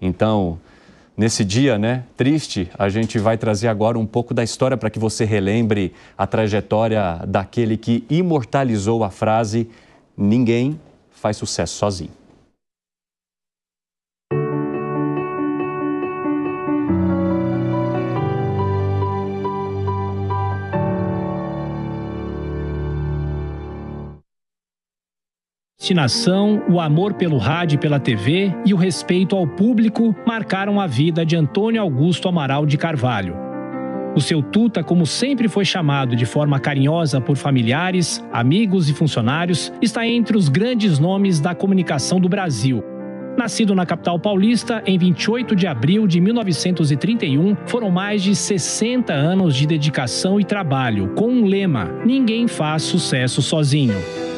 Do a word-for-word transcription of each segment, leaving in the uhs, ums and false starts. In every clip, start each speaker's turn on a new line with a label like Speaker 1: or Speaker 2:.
Speaker 1: Então, nesse dia, né, triste, a gente vai trazer agora um pouco da história para que você relembre a trajetória daquele que imortalizou a frase "Ninguém faz sucesso sozinho".
Speaker 2: A destinação, o amor pelo rádio e pela T V e o respeito ao público marcaram a vida de Antônio Augusto Amaral de Carvalho. O seu Tuta, como sempre foi chamado de forma carinhosa por familiares, amigos e funcionários, está entre os grandes nomes da comunicação do Brasil. Nascido na capital paulista em vinte e oito de abril de mil novecentos e trinta e um, foram mais de sessenta anos de dedicação e trabalho, com um lema: ninguém faz sucesso sozinho.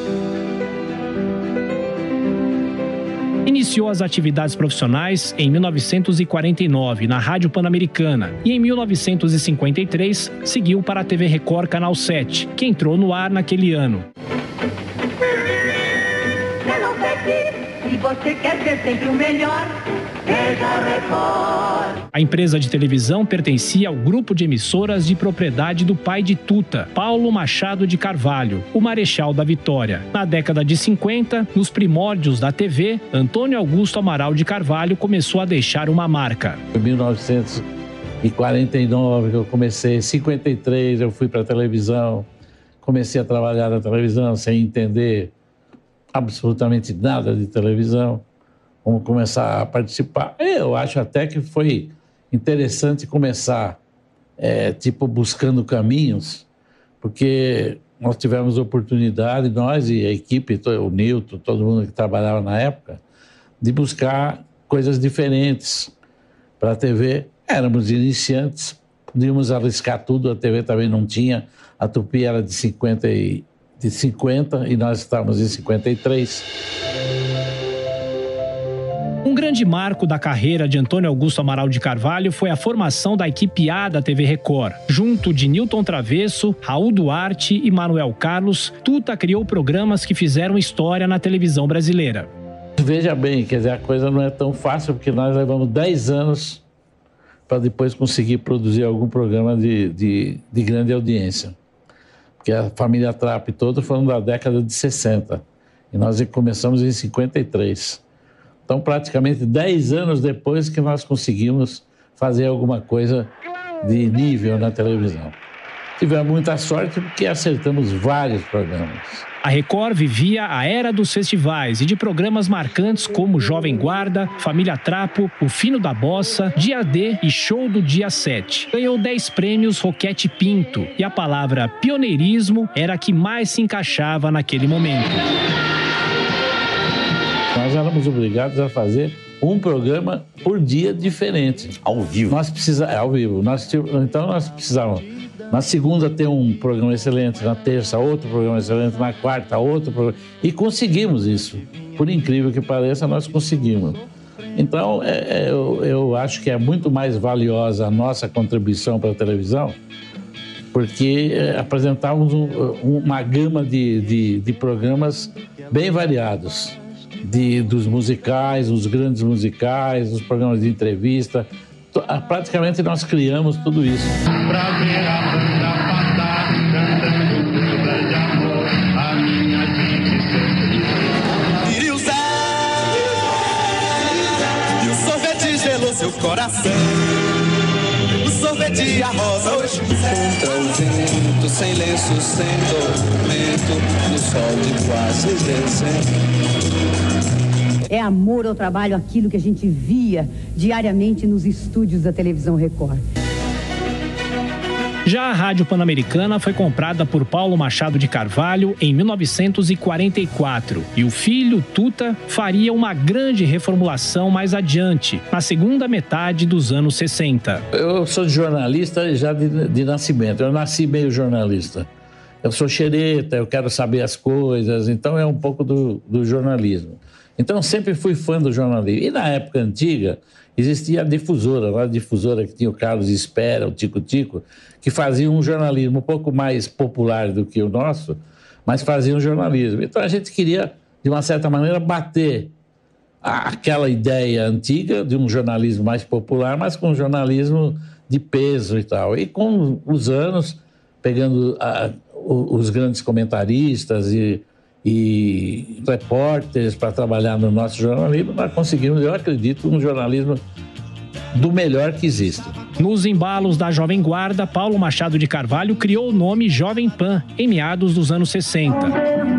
Speaker 2: Iniciou as atividades profissionais em mil novecentos e quarenta e nove na Rádio Pan-Americana e em mil novecentos e cinquenta e três seguiu para a T V Record Canal sete, que entrou no ar naquele ano.
Speaker 3: Se você quer ser sempre o melhor, veja Record.
Speaker 2: A empresa de televisão pertencia ao grupo de emissoras de propriedade do pai de Tuta, Paulo Machado de Carvalho, o Marechal da Vitória. Na década de cinquenta, nos primórdios da T V, Antônio Augusto Amaral de Carvalho começou a deixar uma marca.
Speaker 4: Em mil novecentos e quarenta e nove eu comecei, em cinquenta e três eu fui para a televisão, comecei a trabalhar na televisão sem entender absolutamente nada de televisão. Vamos começar a participar. Eu acho até que foi interessante começar, é, tipo, buscando caminhos, porque nós tivemos oportunidade, nós e a equipe, o Nilton, todo mundo que trabalhava na época, de buscar coisas diferentes para a T V. Éramos iniciantes, podíamos arriscar tudo, a T V também não tinha, a Tupi era de cinquenta e, de cinquenta e nós estávamos em cinquenta e três.
Speaker 2: Um grande marco da carreira de Antônio Augusto Amaral de Carvalho foi a formação da equipe A da T V Record. Junto de Nilton Travesso, Raul Duarte e Manuel Carlos, Tuta criou programas que fizeram história na televisão brasileira.
Speaker 4: Veja bem, quer dizer, a coisa não é tão fácil, porque nós levamos dez anos para depois conseguir produzir algum programa de, de, de grande audiência. Porque a família Trapp toda foram da década de sessenta. E nós começamos em cinquenta e três. Então, praticamente dez anos depois que nós conseguimos fazer alguma coisa de nível na televisão. Tivemos muita sorte porque acertamos vários programas.
Speaker 2: A Record vivia a era dos festivais e de programas marcantes como Jovem Guarda, Família Trapo, O Fino da Bossa, Dia D e Show do Dia sete. Ganhou dez prêmios Roquete Pinto e a palavra pioneirismo era a que mais se encaixava naquele momento.
Speaker 4: Nós éramos obrigados a fazer um programa por dia diferente.
Speaker 5: Ao vivo?
Speaker 4: Nós precisávamos, ao vivo. Nós, então nós precisávamos, na segunda ter um programa excelente, na terça outro programa excelente, na quarta outro programa. E conseguimos isso. Por incrível que pareça, nós conseguimos. Então, é, é, eu, eu acho que é muito mais valiosa a nossa contribuição para a televisão, porque é, apresentávamos um, uma gama de, de, de programas bem variados. De, dos musicais, os grandes musicais, os programas de entrevista. Praticamente nós criamos tudo isso.
Speaker 3: Pra ver a banda passar, cantando samba de amor, a minha gente sempre. E o Zé, e o sorvete gelou seu coração. O sorvete e a rosa hoje.
Speaker 6: Contra o vento, sem lenço, sem tormento, no sol de quase dezembro.
Speaker 7: É amor ao trabalho, aquilo que a gente via diariamente nos estúdios da televisão Record.
Speaker 2: Já a Rádio Pan-Americana foi comprada por Paulo Machado de Carvalho em mil novecentos e quarenta e quatro e o filho, Tuta, faria uma grande reformulação mais adiante, na segunda metade dos anos sessenta.
Speaker 4: Eu sou jornalista já de, de nascimento, eu nasci meio jornalista. Eu sou xereta, eu quero saber as coisas, então é um pouco do, do jornalismo. Então, sempre fui fã do jornalismo. E na época antiga, existia a difusora, a difusora que tinha o Carlos Espera, o Tico Tico, que fazia um jornalismo um pouco mais popular do que o nosso, mas fazia um jornalismo. Então, a gente queria, de uma certa maneira, bater aquela ideia antiga de um jornalismo mais popular, mas com um jornalismo de peso e tal. E com os anos, pegando a, os grandes comentaristas e, e repórteres para trabalhar no nosso jornalismo, nós conseguimos, eu acredito, um jornalismo do melhor que existe.
Speaker 2: Nos embalos da Jovem Guarda, Paulo Machado de Carvalho criou o nome Jovem Pan em meados dos anos sessenta.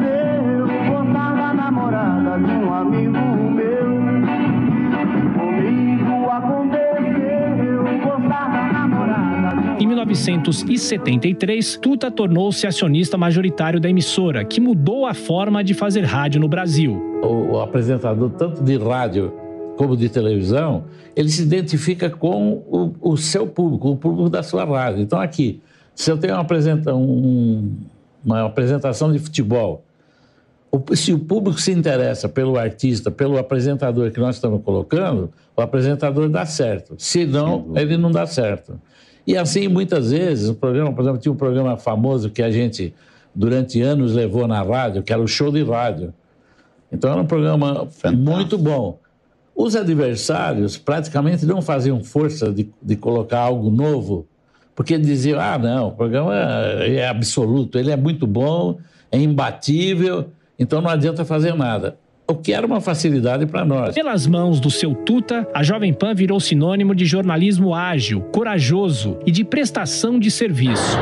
Speaker 2: Em mil novecentos e setenta e três, Tuta tornou-se acionista majoritário da emissora, que mudou a forma de fazer rádio no Brasil.
Speaker 4: O, o apresentador, tanto de rádio como de televisão, ele se identifica com o, o seu público, o público da sua rádio. Então, aqui, se eu tenho uma, apresenta, um, uma apresentação de futebol, o, se o público se interessa pelo artista, pelo apresentador que nós estamos colocando, o apresentador dá certo. Se não, ele não dá certo. E assim, muitas vezes, o programa, por exemplo, tinha um programa famoso que a gente, durante anos, levou na rádio, que era o Show de Rádio. Então, era um programa Fantástico. Muito bom. Os adversários praticamente não faziam força de, de colocar algo novo, porque diziam, ah, não, o programa é, é absoluto, ele é muito bom, é imbatível, então não adianta fazer nada. O que era uma facilidade para nós.
Speaker 2: Pelas mãos do seu Tuta, a Jovem Pan virou sinônimo de jornalismo ágil, corajoso e de prestação de serviço.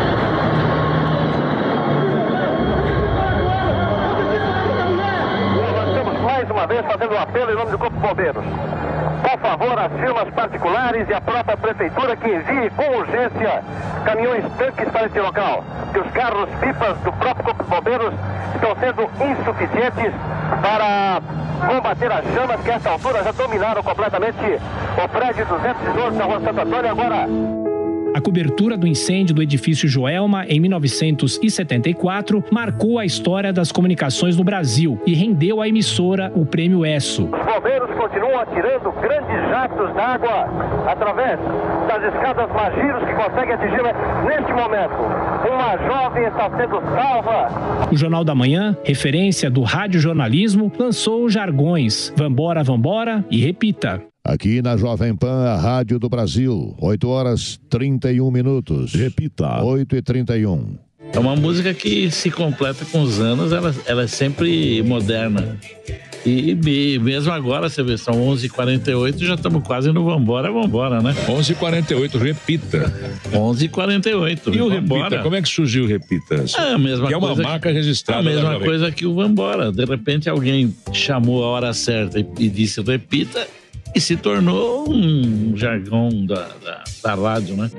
Speaker 5: Mais uma vez fazendo um apelo em nome do Corpo de Bombeiros. Por favor, as firmas particulares e a própria prefeitura que envie com urgência caminhões tanques para esse local. Que os carros pipas do próprio Corpo de Bombeiros estão sendo insuficientes para combater as chamas que a essa altura já dominaram completamente o prédio duzentos e doze da Rua Santo Antônio. Agora...
Speaker 2: A cobertura do incêndio do edifício Joelma, em mil novecentos e setenta e quatro, marcou a história das comunicações no Brasil e rendeu à emissora o Prêmio ESSO.
Speaker 5: Os bombeiros continuam atirando grandes jatos d'água através das escadas Magiros que conseguem atingir neste momento. Uma jovem está sendo salva.
Speaker 2: O Jornal da Manhã, referência do radiojornalismo, lançou jargões Vambora, Vambora e Repita.
Speaker 8: Aqui na Jovem Pan, a Rádio do Brasil, oito horas e trinta e um minutos. Repita. oito e trinta e um.
Speaker 4: É uma música que se completa com os anos, ela, ela é sempre moderna. E, e mesmo agora, você vê, são onze e quarenta e oito, já estamos quase no Vambora, Vambora, né?
Speaker 9: onze e quarenta e oito, repita.
Speaker 4: onze e quarenta e oito.
Speaker 9: E o
Speaker 4: Vambora.
Speaker 9: Repita, como é que surgiu o Repita?
Speaker 4: É a mesma
Speaker 9: que é uma
Speaker 4: coisa
Speaker 9: marca registrada.
Speaker 4: É a mesma
Speaker 9: da
Speaker 4: coisa que o Vambora. De repente alguém chamou a hora certa e, e disse Repita, e se tornou um jargão da, da, da rádio, né?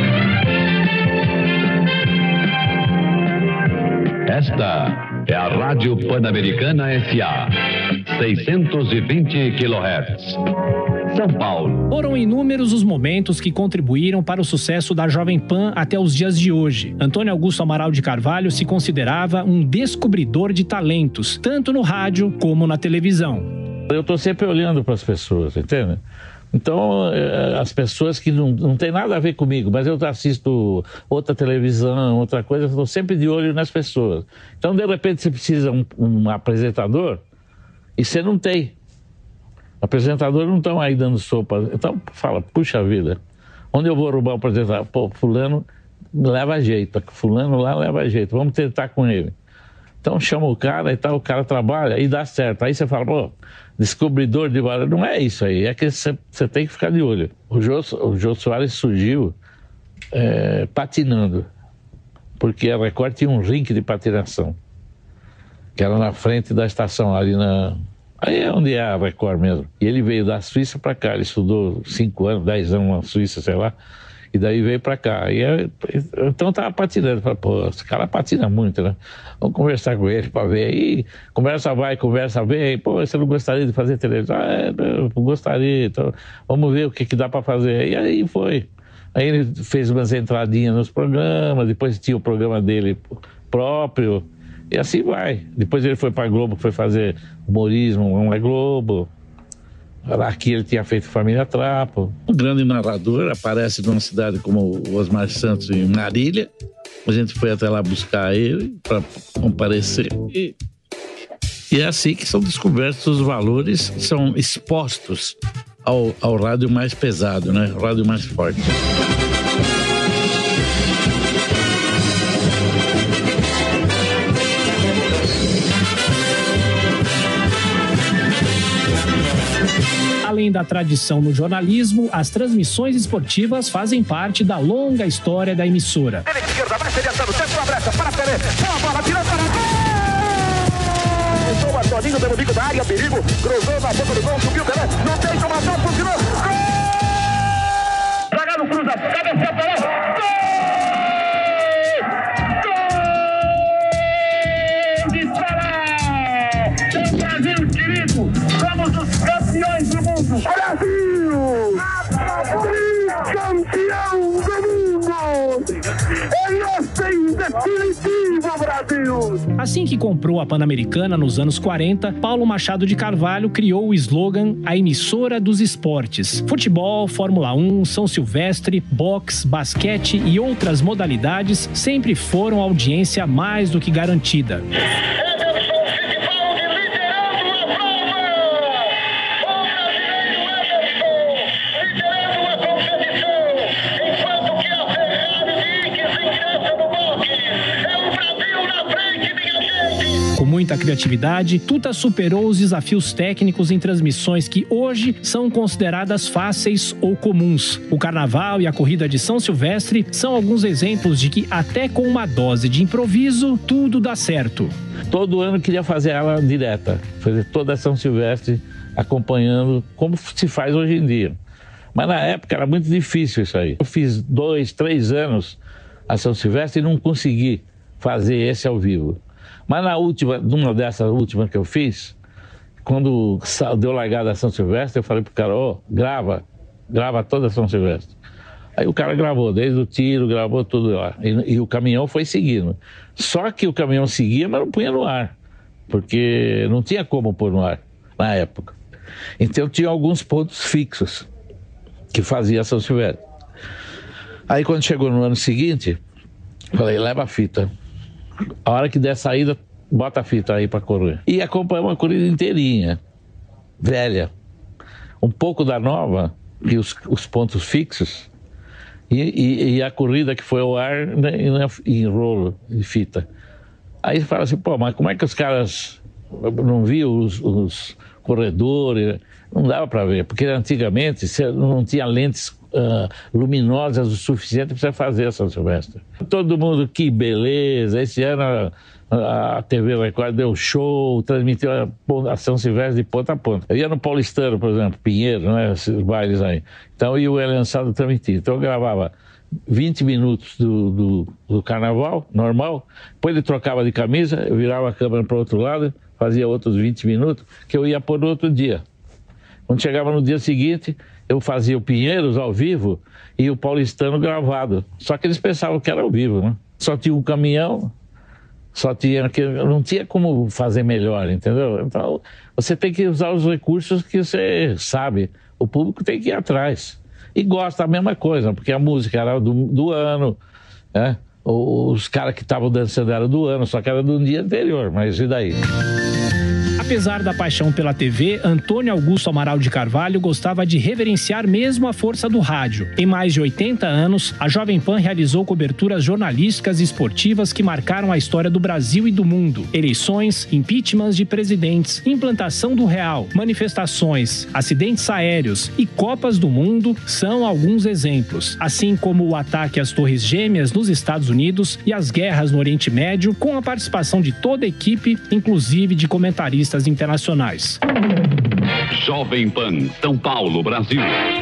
Speaker 10: Esta é a Rádio Pan-Americana S A, seiscentos e vinte quilohertz. São Paulo.
Speaker 2: Foram inúmeros os momentos que contribuíram para o sucesso da Jovem Pan até os dias de hoje. Antônio Augusto Amaral de Carvalho se considerava um descobridor de talentos, tanto no rádio como na televisão.
Speaker 4: Eu estou sempre olhando para as pessoas, entende? Então, as pessoas que não, não tem nada a ver comigo, mas eu assisto outra televisão, outra coisa, estou sempre de olho nas pessoas. Então, de repente, você precisa de um, um apresentador e você não tem. Apresentadores não estão aí dando sopa. Então, fala, puxa vida, onde eu vou roubar o apresentador? Pô, fulano leva jeito, fulano lá leva jeito, vamos tentar com ele. Então chama o cara e tal, o cara trabalha e dá certo. Aí você fala, pô, descobridor de valor. Não é isso aí, é que você, você tem que ficar de olho. O Jô, o Jô Soares surgiu é, patinando, porque a Record tinha um rink de patinação, que era na frente da estação, ali na... Aí é onde é a Record mesmo. E ele veio da Suíça para cá, ele estudou cinco anos, dez anos na Suíça, sei lá, e daí veio para cá. E eu, então eu tava patinando. Falei, pô, esse cara patina muito, né? Vamos conversar com ele para ver. Aí conversa vai, conversa vem. Pô, você não gostaria de fazer televisão? Ah, é, eu gostaria. Então, vamos ver o que, que dá para fazer. E aí foi. Aí ele fez umas entradinhas nos programas, depois tinha o programa dele próprio, e assim vai. Depois ele foi para a Globo, foi fazer humorismo, não é Globo. Aqui ele tinha feito Família Trapo. Um grande narrador, aparece numa cidade como o Osmar Santos, em Marília. A gente foi até lá buscar ele para comparecer. E, E é assim que são descobertos os valores, são expostos ao, ao rádio mais pesado, né? O rádio mais forte.
Speaker 2: Além da tradição no jornalismo, as transmissões esportivas fazem parte da longa história da emissora.
Speaker 5: Esquerda, vai sediantando, tenta uma brecha, para Pelé, boa bola, tirou para gol! Entrou o Antoninho pelo bico da área, perigo, cruzou na boca do gol, subiu Pelé, não tem tomação, funcionou, gol! Jogado cruza, cabeceou Pelé, gol! Gol de Pelé! O Brasil querido, somos os campeões do mundo! Brasil! Campeão do mundo! É nosso definitivo, Brasil!
Speaker 2: Assim que comprou a Pan-Americana nos anos quarenta, Paulo Machado de Carvalho criou o slogan A Emissora dos Esportes. Futebol, Fórmula um, São Silvestre, boxe, basquete e outras modalidades sempre foram audiência mais do que garantida. Com muita criatividade, Tuta superou os desafios técnicos em transmissões que hoje são consideradas fáceis ou comuns. O Carnaval e a corrida de São Silvestre são alguns exemplos de que até com uma dose de improviso, tudo dá certo.
Speaker 4: Todo ano eu queria fazer ela direta, fazer toda a São Silvestre acompanhando como se faz hoje em dia. Mas na época era muito difícil isso aí. Eu fiz dois, três anos a São Silvestre e não consegui fazer esse ao vivo. Mas na última, numa dessas últimas que eu fiz, quando deu largada a São Silvestre, eu falei pro cara, ó, oh, grava, grava toda a São Silvestre. Aí o cara gravou, desde o tiro, gravou tudo lá. E, e o caminhão foi seguindo. Só que o caminhão seguia, mas não punha no ar. Porque não tinha como pôr no ar, na época. Então tinha alguns pontos fixos que fazia a São Silvestre. Aí quando chegou no ano seguinte, falei, leva a fita. A hora que der saída, bota a fita aí pra correr. E acompanhou uma corrida inteirinha, velha. Um pouco da nova, e os, os pontos fixos, e, e, e a corrida que foi ao ar, né, em rolo de fita. Aí você fala assim, pô, mas como é que os caras não viam os, os corredores? Não dava para ver, porque antigamente você não tinha lentes uh, luminosas o suficiente para você fazer a São Silvestre. Todo mundo, que beleza, esse ano a, a T V Record deu show, transmitiu a, a São Silvestre de ponta a ponta. Eu ia no Paulistano, por exemplo, Pinheiro, né, esses bailes aí. Então eu ia lançado transmitir. Então eu gravava vinte minutos do, do, do carnaval, normal, depois ele trocava de camisa, eu virava a câmera para o outro lado, fazia outros vinte minutos, que eu ia pôr no outro dia. Quando chegava no dia seguinte, eu fazia o Pinheiros ao vivo e o Paulistano gravado. Só que eles pensavam que era ao vivo, né? Só tinha um caminhão, só tinha... não tinha como fazer melhor, entendeu? Então, você tem que usar os recursos que você sabe. O público tem que ir atrás. E gosta da mesma coisa, porque a música era do, do ano, né? Os caras que estavam dançando eram do ano, só que era do dia anterior, mas e daí?
Speaker 2: Apesar da paixão pela T V, Antônio Augusto Amaral de Carvalho gostava de reverenciar mesmo a força do rádio. Em mais de oitenta anos, a Jovem Pan realizou coberturas jornalísticas e esportivas que marcaram a história do Brasil e do mundo. Eleições, impeachments de presidentes, implantação do real, manifestações, acidentes aéreos e Copas do Mundo são alguns exemplos. Assim como o ataque às Torres Gêmeas nos Estados Unidos e as guerras no Oriente Médio, com a participação de toda a equipe, inclusive de comentaristas internacionais.
Speaker 10: Jovem Pan, São Paulo, Brasil.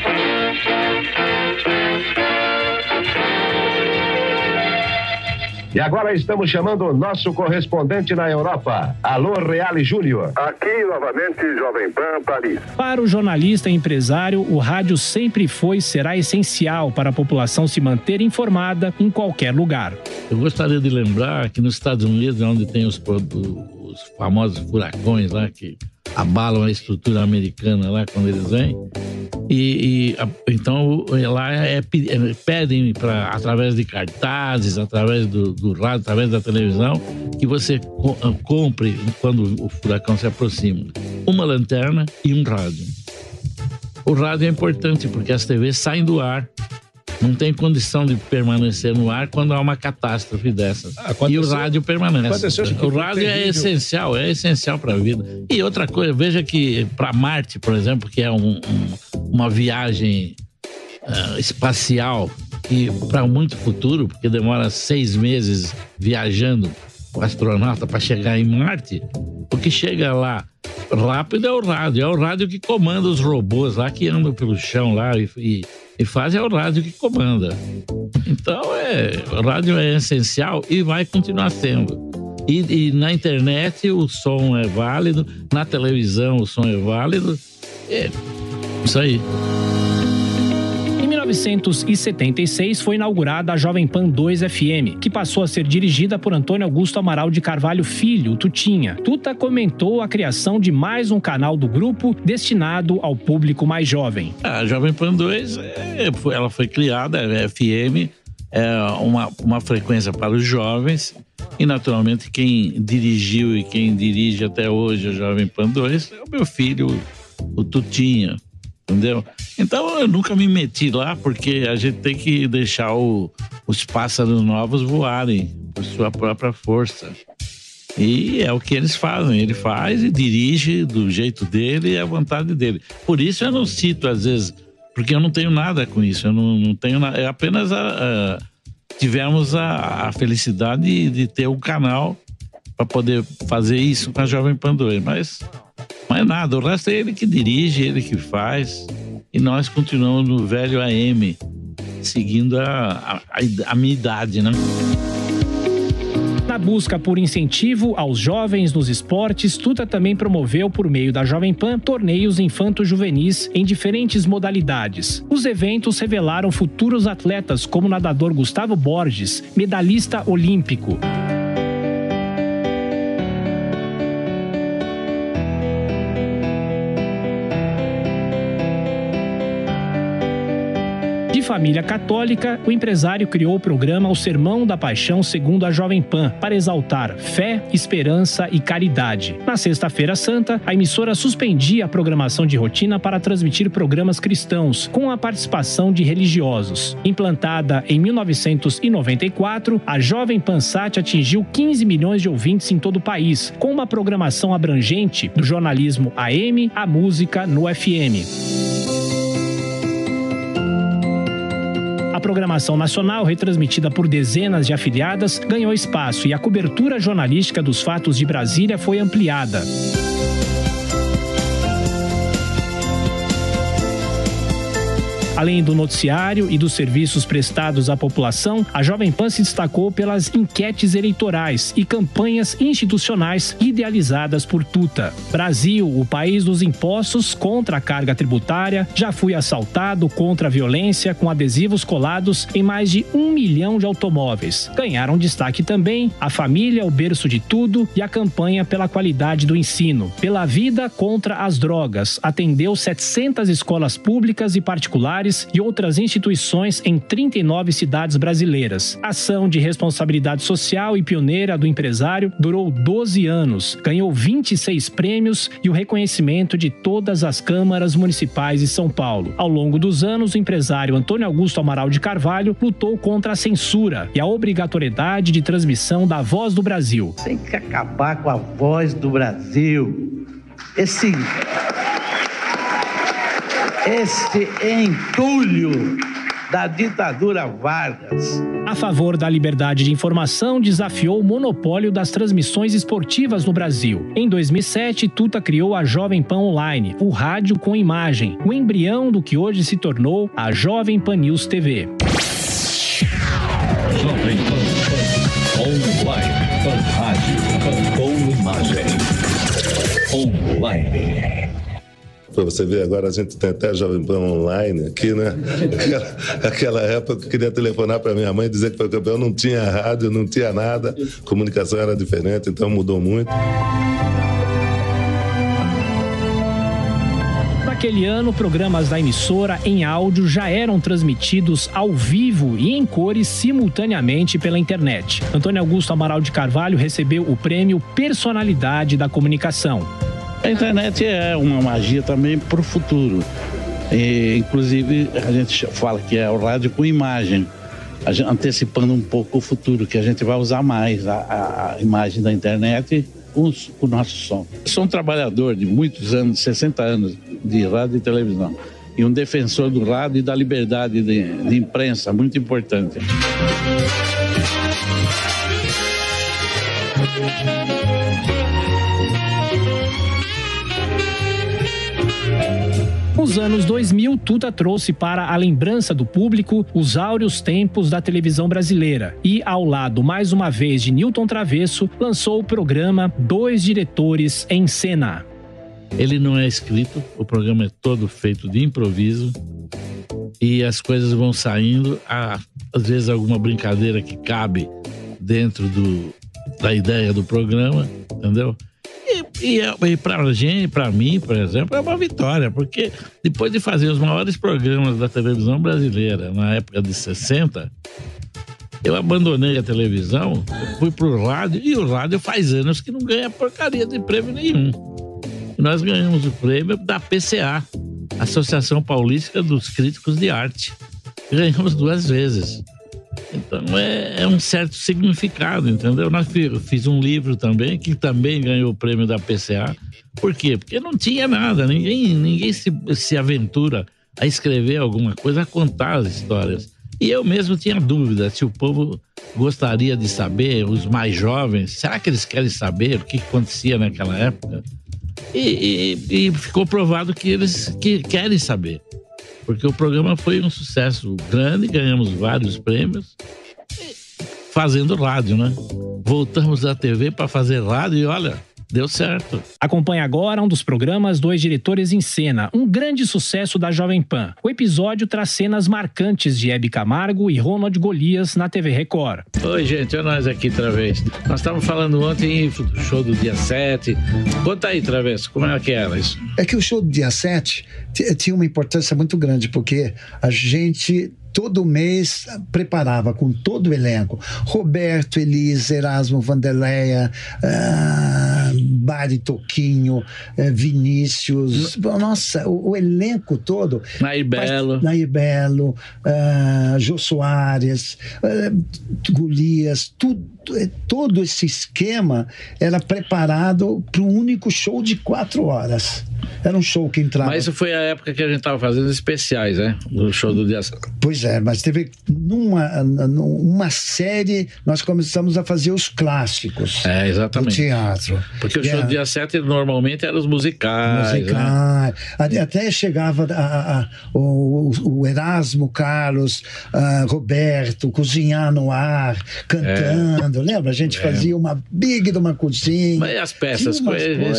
Speaker 5: E agora estamos chamando o nosso correspondente na Europa. Alô, Reale Júnior. Aqui novamente, Jovem Pan, Paris.
Speaker 2: Para o jornalista e empresário, o rádio sempre foi e será essencial para a população se manter informada em qualquer lugar.
Speaker 4: Eu gostaria de lembrar que nos Estados Unidos, onde tem os, os famosos furacões lá, que abalam a estrutura americana lá quando eles vêm. E, e a, então lá é, é, pedem para, através de cartazes, através do, do rádio, através da televisão, que você co compre, quando o furacão se aproxima, uma lanterna e um rádio. O rádio é importante porque as T Vs saem do ar. Não tem condição de permanecer no ar quando há uma catástrofe dessa. Ah, e o rádio permanece. O rádio é essencial, é essencial para a vida. E outra coisa, veja que para Marte, por exemplo, que é um, um, uma viagem uh, espacial que para muito futuro, porque demora seis meses viajando o astronauta para chegar em Marte, o que chega lá rápido é o rádio. É o rádio que comanda os robôs lá que andam pelo chão lá e, e E faz é o rádio que comanda. Então, é, o rádio é essencial e vai continuar sendo. E, e na internet o som é válido, na televisão o som é válido. É isso aí.
Speaker 2: Em mil novecentos e setenta e seis foi inaugurada a Jovem Pan dois F M, que passou a ser dirigida por Antônio Augusto Amaral de Carvalho Filho, Tutinha. Tuta comentou a criação de mais um canal do grupo destinado ao público mais jovem.
Speaker 4: A Jovem Pan dois, é, ela foi criada, é F M, é uma, uma frequência para os jovens e naturalmente quem dirigiu e quem dirige até hoje a Jovem Pan dois é o meu filho, o Tutinha. Entendeu? Então eu nunca me meti lá porque a gente tem que deixar o, os pássaros novos voarem por sua própria força. E é o que eles fazem. Ele faz e dirige do jeito dele e à vontade dele. Por isso eu não cito às vezes, porque eu não tenho nada com isso. Eu não, não tenho nada. É apenas a, a, tivemos a, a felicidade de, de ter um canal para poder fazer isso com a Jovem Pan dois. Mas Mas nada, o resto é ele que dirige, ele que faz. E nós continuamos no velho A M, seguindo a, a, a minha idade, né?
Speaker 2: Na busca por incentivo aos jovens nos esportes, Tuta também promoveu, por meio da Jovem Pan, torneios infanto-juvenis em diferentes modalidades. Os eventos revelaram futuros atletas como o nadador Gustavo Borges, medalhista olímpico. De família católica, o empresário criou o programa O Sermão da Paixão segundo a Jovem Pan, para exaltar fé, esperança e caridade. Na Sexta-feira Santa, a emissora suspendia a programação de rotina para transmitir programas cristãos, com a participação de religiosos. Implantada em mil novecentos e noventa e quatro, a Jovem Pan Sat atingiu quinze milhões de ouvintes em todo o país, com uma programação abrangente do jornalismo A M à música no F M. A programação nacional, retransmitida por dezenas de afiliadas, ganhou espaço e a cobertura jornalística dos fatos de Brasília foi ampliada. Além do noticiário e dos serviços prestados à população, a Jovem Pan se destacou pelas enquetes eleitorais e campanhas institucionais idealizadas por Tuta. Brasil, o país dos impostos contra a carga tributária, já fui assaltado contra a violência com adesivos colados em mais de um milhão de automóveis. Ganharam destaque também a família, o berço de tudo e a campanha pela qualidade do ensino. Pela vida contra as drogas, atendeu setecentas escolas públicas e particulares e outras instituições em trinta e nove cidades brasileiras. A ação de responsabilidade social e pioneira do empresário durou doze anos, ganhou vinte e seis prêmios e o reconhecimento de todas as câmaras municipais de São Paulo. Ao longo dos anos, o empresário Antônio Augusto Amaral de Carvalho lutou contra a censura e a obrigatoriedade de transmissão da Voz do Brasil.
Speaker 11: Tem que acabar com a Voz do Brasil. Esse... Este entulho da ditadura Vargas.
Speaker 2: A favor da liberdade de informação, desafiou o monopólio das transmissões esportivas no Brasil. Em dois mil e sete, Tuta criou a Jovem Pan Online, o rádio com imagem, o embrião do que hoje se tornou a Jovem Pan News T V.
Speaker 10: Jovem Pan Online, rádio com imagem. Online.
Speaker 12: Para você ver, agora a gente tem até a Jovem Pan Online aqui, né? Aquela, aquela época eu queria telefonar para minha mãe e dizer que foi campeão, não tinha rádio, não tinha nada, comunicação era diferente, então mudou muito.
Speaker 2: Naquele ano, programas da emissora em áudio já eram transmitidos ao vivo e em cores simultaneamente pela internet. Antônio Augusto Amaral de Carvalho recebeu o prêmio Personalidade da Comunicação.
Speaker 4: A internet é uma magia também para o futuro. E, inclusive, a gente fala que é o rádio com imagem, a gente, antecipando um pouco o futuro, que a gente vai usar mais a, a, a imagem da internet com o nosso som. Sou um trabalhador de muitos anos, sessenta anos de rádio e televisão, e um defensor do rádio e da liberdade de, de imprensa, muito importante.
Speaker 2: Nos anos dois mil, Tuta trouxe para a lembrança do público os áureos tempos da televisão brasileira e, ao lado, mais uma vez, de Newton Travesso, lançou o programa Dois Diretores em Cena.
Speaker 4: Ele não é escrito, o programa é todo feito de improviso e as coisas vão saindo, há, às vezes alguma brincadeira que cabe dentro do, da ideia do programa, entendeu? E, e, e pra gente, pra mim, por exemplo, é uma vitória, porque depois de fazer os maiores programas da televisão brasileira na época de sessenta, eu abandonei a televisão, fui pro rádio, e o rádio faz anos que não ganha porcaria de prêmio nenhum. E nós ganhamos o prêmio da P C A, Associação Paulista dos Críticos de Arte. Ganhamos duas vezes. Então é, é um certo significado, entendeu? Nós fiz, fiz um livro também, que também ganhou o prêmio da P C A. Por quê? Porque não tinha nada, ninguém, ninguém se, se aventura a escrever alguma coisa, a contar as histórias. E eu mesmo tinha dúvida se o povo gostaria de saber, os mais jovens, será que eles querem saber o que acontecia naquela época? E, e, e ficou provado que eles que querem saber. Porque o programa foi um sucesso grande, ganhamos vários prêmios, fazendo rádio, né? Voltamos da T V para fazer rádio e olha, deu certo.
Speaker 2: Acompanhe agora um dos programas Dois Diretores em Cena, um grande sucesso da Jovem Pan. O episódio traz cenas marcantes de Hebe Camargo e Ronald Golias na T V Record.
Speaker 4: Oi, gente, é nós aqui, Travesso. Nós estávamos falando ontem do show do dia sete. Conta aí, Travesso, como é que era isso?
Speaker 13: É que o show do dia sete tinha uma importância muito grande, porque a gente todo mês preparava com todo o elenco. Roberto, Elisa, Erasmo, Vanderleia, uh, Bari Toquinho, uh, Vinícius, nossa, o, o elenco todo.
Speaker 4: Nair Belo.
Speaker 13: Nair Belo, uh, Jô Soares, uh, Golias, tudo, todo esse esquema era preparado para um único show de quatro horas. Era um show que entrava...
Speaker 4: Mas isso foi a época que a gente estava fazendo especiais, né? No show do dia...
Speaker 13: Pois é, mas teve numa, numa série, nós começamos a fazer os clássicos.
Speaker 4: É, exatamente.
Speaker 13: Do teatro.
Speaker 4: Porque o show é, do dia sete normalmente eram os musicais.
Speaker 13: Musicais.
Speaker 4: Né?
Speaker 13: Até chegava a, a, a, o, o Erasmo Carlos, a Roberto, cozinhar no ar, cantando. É. Lembra? A gente é. fazia uma big de uma cozinha.
Speaker 4: Mas e as peças? Como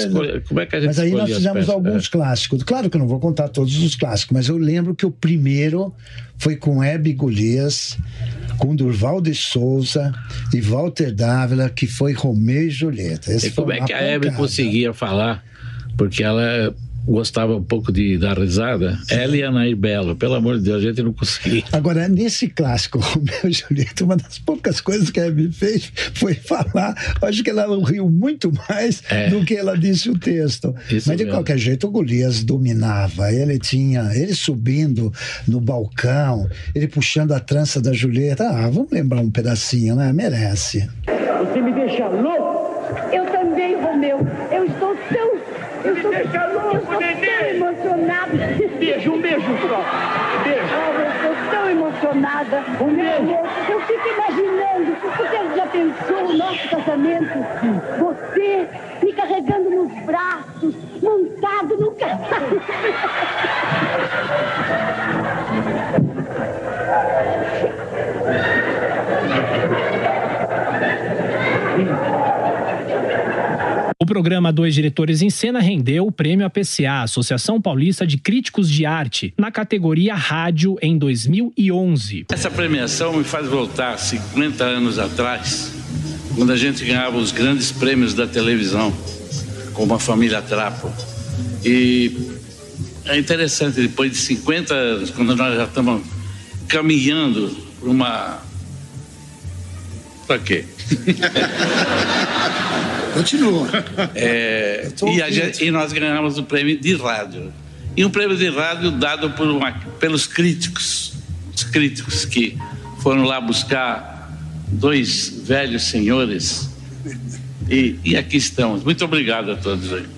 Speaker 4: é que a gente
Speaker 13: Mas aí nós fizemos alguns
Speaker 4: é.
Speaker 13: clássicos. Claro que eu não vou contar todos os clássicos, mas eu lembro que o primeiro foi com Hebe Golias, com Durval de Souza e Walter Dávila, que foi Romeu e Julieta. Esse
Speaker 4: e como é que a Hebe conseguia falar? Porque ela gostava um pouco de dar risada. Sim. Ela e a Nair Belo, pelo amor de Deus, a gente não conseguia.
Speaker 13: Agora, nesse clássico, Romeu e Julieta, uma das poucas coisas que a Hebe fez foi falar. Acho que ela riu muito mais é. do que ela disse o texto. Isso Mas de mesmo. Qualquer jeito, o Golias dominava. Ele tinha, ele subindo no balcão, ele puxando a trança da Julieta. Ah, vamos lembrar um pedacinho, né? Merece.
Speaker 14: Você me deixa louco?
Speaker 15: Eu também, Romeu. Eu estou tão... Eu estou, eu estou tão emocionada.
Speaker 14: Beijo, um beijo só. Beijo.
Speaker 15: Oh, eu estou tão emocionada.
Speaker 14: Um beijo.
Speaker 15: Eu fico imaginando, você já pensou o nosso casamento? Você me carregando nos braços, montado no cavalo.
Speaker 2: O programa Dois Diretores em Cena rendeu o prêmio A P C A, Associação Paulista de Críticos de Arte, na categoria Rádio em dois mil e onze.
Speaker 4: Essa premiação me faz voltar cinquenta anos atrás, quando a gente ganhava os grandes prêmios da televisão, como a Família Trapo. E é interessante, depois de cinquenta anos, quando nós já estamos caminhando para uma... Para quê?
Speaker 16: Continua.
Speaker 4: É, e, a gente, e nós ganhamos o prêmio de rádio. E um prêmio de rádio dado por uma, pelos críticos, os críticos que foram lá buscar dois velhos senhores. E, e aqui estamos. Muito obrigado a todos aí.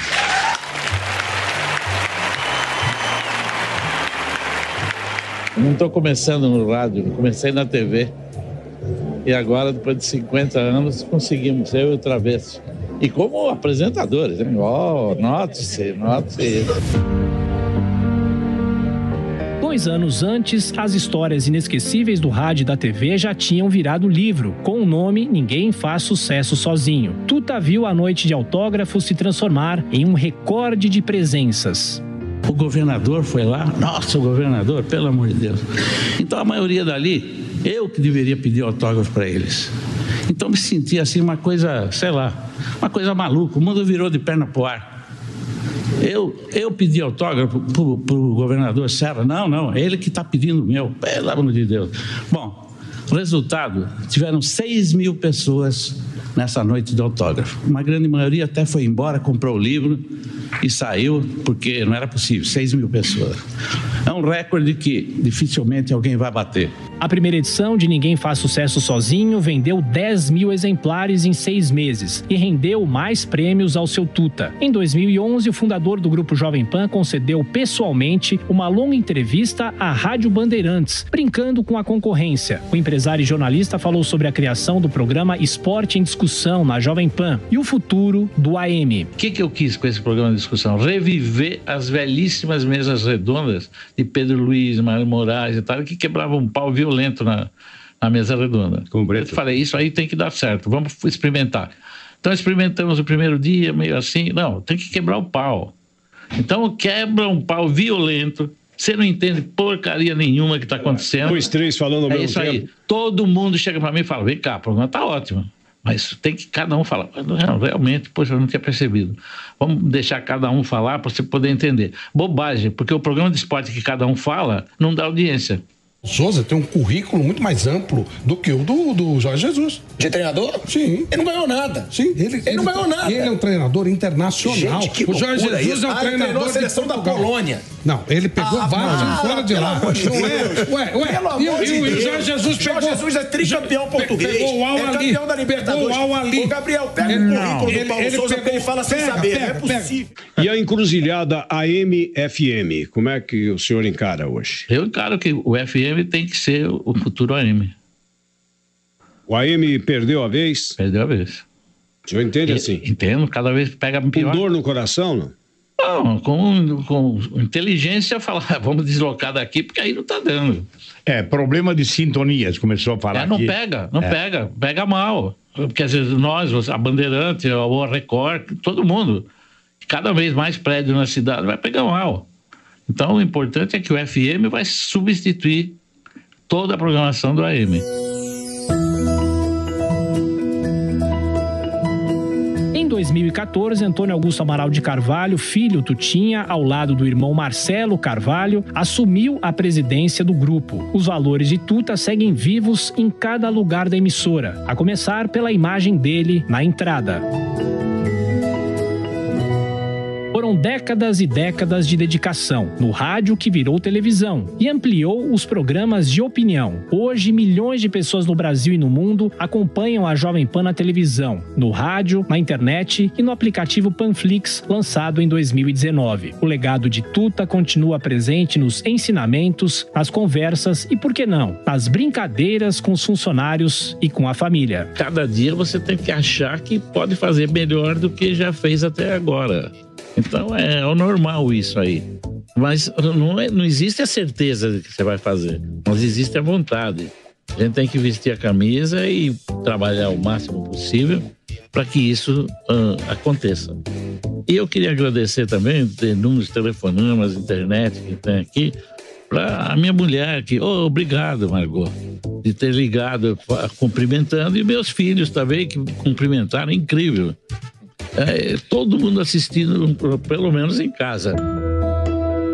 Speaker 4: Não estou começando no rádio, comecei na T V. E agora, depois de cinquenta anos, conseguimos, eu e o Travesso. E como apresentadores, hein? Oh, note-se, note-se.
Speaker 2: Dois anos antes, as histórias inesquecíveis do rádio e da T V já tinham virado livro, com o nome Ninguém Faz Sucesso Sozinho. Tuta viu a noite de autógrafos se transformar em um recorde de presenças.
Speaker 4: O governador foi lá, nossa, o governador, pelo amor de Deus. Então a maioria dali, eu que deveria pedir autógrafo para eles. Então me senti assim uma coisa, sei lá, uma coisa maluca, o mundo virou de perna pro ar. Eu, eu pedi autógrafo pro, pro governador Serra, não, não, ele que está pedindo o meu, pelo amor de Deus. Bom, resultado, tiveram seis mil pessoas nessa noite de autógrafo. Uma grande maioria até foi embora, comprou o livro e saiu, porque não era possível, seis mil pessoas. É um recorde que dificilmente alguém vai bater.
Speaker 2: A primeira edição de Ninguém Faz Sucesso Sozinho vendeu dez mil exemplares em seis meses e rendeu mais prêmios ao seu Tuta. Em dois mil e onze, o fundador do Grupo Jovem Pan concedeu pessoalmente uma longa entrevista à Rádio Bandeirantes, brincando com a concorrência. O empresário e jornalista falou sobre a criação do programa Esporte em Discussão na Jovem Pan e o futuro do A M.
Speaker 4: O que, que eu quis com esse programa de discussão? Reviver as velhíssimas mesas redondas de Pedro Luiz, Mário Moraes e tal, que quebravam um pau violento na, na mesa redonda. Eu falei, isso aí tem que dar certo, vamos experimentar. Então experimentamos o primeiro dia, meio assim, não, tem que quebrar o pau. Então quebra um pau violento, você não entende porcaria nenhuma que está acontecendo.
Speaker 17: Dois, três falando ao
Speaker 4: é
Speaker 17: mesmo
Speaker 4: isso
Speaker 17: tempo.
Speaker 4: Aí. Todo mundo chega para mim e fala, vem cá, o programa está ótimo. Mas tem que cada um falar. Não, realmente, poxa, eu não tinha percebido. Vamos deixar cada um falar para você poder entender. Bobagem, porque o programa de esporte que cada um fala não dá audiência.
Speaker 18: Souza tem um currículo muito mais amplo do que o do, do Jorge Jesus.
Speaker 16: De treinador?
Speaker 18: Sim.
Speaker 16: Ele não ganhou nada.
Speaker 18: Sim.
Speaker 16: Ele, ele, ele não ganhou nada.
Speaker 18: Ele é um treinador internacional.
Speaker 16: Gente, que
Speaker 18: o Jorge
Speaker 16: loucura
Speaker 18: Jesus
Speaker 16: isso.
Speaker 18: é um
Speaker 16: ah,
Speaker 18: treinador
Speaker 16: ele treinou a seleção da Polônia.
Speaker 18: Não, ele pegou
Speaker 16: ah,
Speaker 18: vários
Speaker 16: ah,
Speaker 18: fora de lá.
Speaker 16: Pelo amor de
Speaker 18: Não é?
Speaker 16: Deus.
Speaker 18: Ué, ué.
Speaker 16: Pelo
Speaker 18: E,
Speaker 16: amor
Speaker 18: e,
Speaker 16: de
Speaker 18: e
Speaker 16: Deus.
Speaker 18: o Jorge Jesus pegou...
Speaker 16: Jorge Jesus é tricampeão português.
Speaker 18: Pegou o Al
Speaker 16: é
Speaker 18: Ali.
Speaker 16: campeão da Libertadores.
Speaker 18: Pegou o Al Ali.
Speaker 16: Ô, Gabriel, pega o currículo do Paulo
Speaker 18: ele
Speaker 16: Souza
Speaker 18: pegou,
Speaker 16: que ele fala sem
Speaker 18: pega,
Speaker 16: saber.
Speaker 18: pega,
Speaker 16: não é possível.
Speaker 17: E a encruzilhada A M F M, como é que o senhor encara hoje?
Speaker 4: Eu encaro que o F M tem que ser o futuro A M.
Speaker 17: O A M perdeu a vez?
Speaker 4: Perdeu a vez.
Speaker 17: O senhor entende
Speaker 4: e,
Speaker 17: assim?
Speaker 4: Entendo, cada vez pega pior.
Speaker 17: Com dor no coração, não?
Speaker 4: Não, com, com inteligência falar, vamos deslocar daqui, porque aí não está dando.
Speaker 19: É, problema de sintonias, começou a falar
Speaker 4: é, não
Speaker 19: aqui.
Speaker 4: pega, não
Speaker 19: é.
Speaker 4: pega, pega mal. Porque às vezes nós, a Bandeirante, a Record, todo mundo, cada vez mais prédio na cidade vai pegar mal. Então o importante é que o F M vai substituir toda a programação do A M.
Speaker 2: Em dois mil e quatorze, Antônio Augusto Amaral de Carvalho, filho Tutinha, ao lado do irmão Marcelo Carvalho, assumiu a presidência do grupo. Os valores de Tuta seguem vivos em cada lugar da emissora, a começar pela imagem dele na entrada. Foram décadas e décadas de dedicação no rádio que virou televisão e ampliou os programas de opinião. Hoje, milhões de pessoas no Brasil e no mundo acompanham a Jovem Pan na televisão, no rádio, na internet e no aplicativo Panflix, lançado em dois mil e dezenove. O legado de Tuta continua presente nos ensinamentos, nas conversas e, por que não, nas brincadeiras com os funcionários e com a família.
Speaker 4: Cada dia você tem que achar que pode fazer melhor do que já fez até agora. Então é o normal isso aí. Mas não, é, não existe a certeza de que você vai fazer, mas existe a vontade. A gente tem que vestir a camisa e trabalhar o máximo possível para que isso uh, aconteça. E eu queria agradecer também, ter inúmeros telefonemas, internet que tem aqui, para a minha mulher, que, oh, obrigado, Margot, de ter ligado cumprimentando, e meus filhos também, que cumprimentaram, incrível. É, todo mundo assistindo, pelo menos em casa.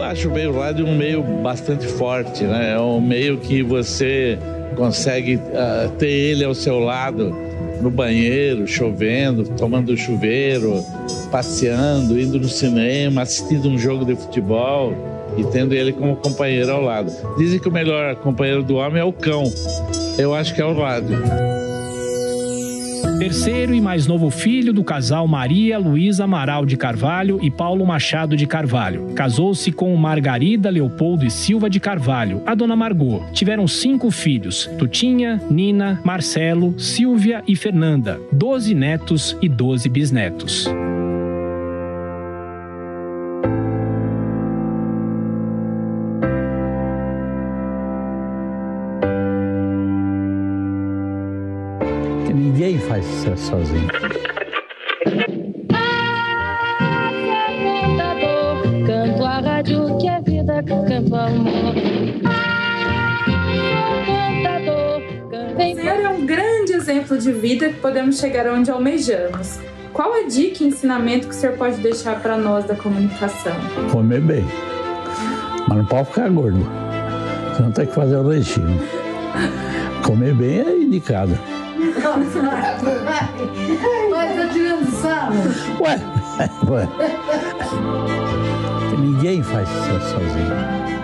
Speaker 4: acho o meio rádio um meio bastante forte, né? É um meio que você consegue uh, ter ele ao seu lado no banheiro, chovendo, tomando chuveiro, passeando, indo no cinema, assistindo um jogo de futebol e tendo ele como companheiro ao lado. Dizem que o melhor companheiro do homem é o cão. Eu acho que é o rádio.
Speaker 2: Terceiro e mais novo filho do casal Maria Luísa Amaral de Carvalho e Paulo Machado de Carvalho. Casou-se com Margarida Leopoldo e Silva de Carvalho, a dona Margot. Tiveram cinco filhos: Tutinha, Nina, Marcelo, Silvia e Fernanda. Doze netos e doze bisnetos.
Speaker 4: Ninguém faz sucesso sozinho.
Speaker 20: Canto a rádio que é vida, canto amor.
Speaker 21: Ser é um grande exemplo de vida que podemos chegar onde almejamos. Qual a dica e ensinamento que o senhor pode deixar para nós da comunicação?
Speaker 4: Comer bem, mas não pode ficar gordo. Você não tem que fazer o regime. Comer bem é indicado.
Speaker 15: Mas tá tirando sarro.
Speaker 4: Ué, ué. Ninguém faz isso sozinho.